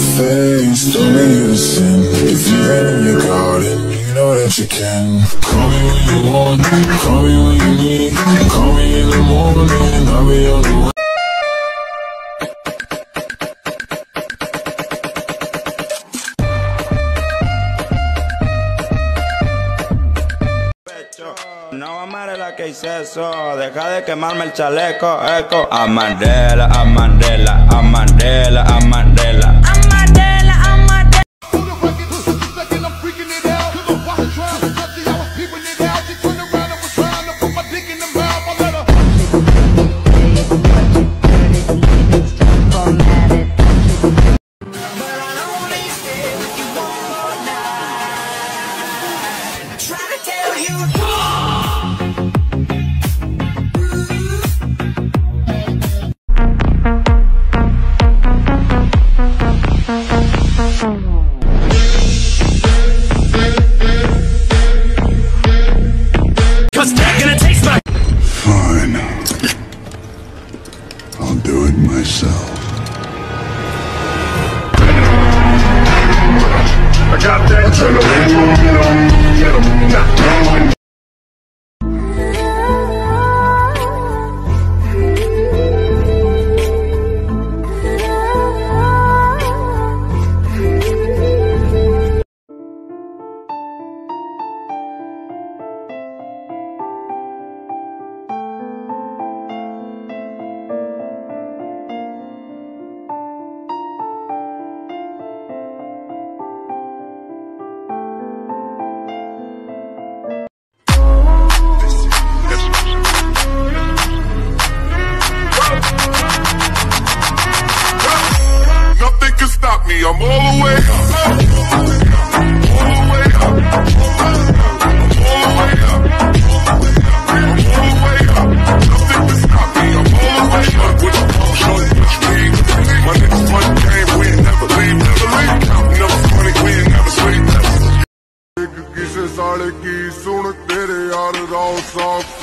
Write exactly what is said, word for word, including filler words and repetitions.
face, told me you to sin. If you've been in your garden, you know that you can. Call me when you want, call me when you need. Call me in the morning, I'll be on the way. No amaré la que hice eso, deja de quemarme el chaleco, eco. A Mandela, a Mandela, a Mandela, a Mandela. A Mandela, a Mandela. Fine. I'll do it myself. I got that adrenaline. Get 'em, not going. Stop me, I'm all the way up. All the way up. I'm all the way up. I'm all the way up. Nothing can stop me, I'm all the way up. What you want, shorty, what you need? My next money came, we ain't never leave, never leave. Counting up money, we ain't never sleep, never sleep. साढ़े की सुन तेरे यार राव साफ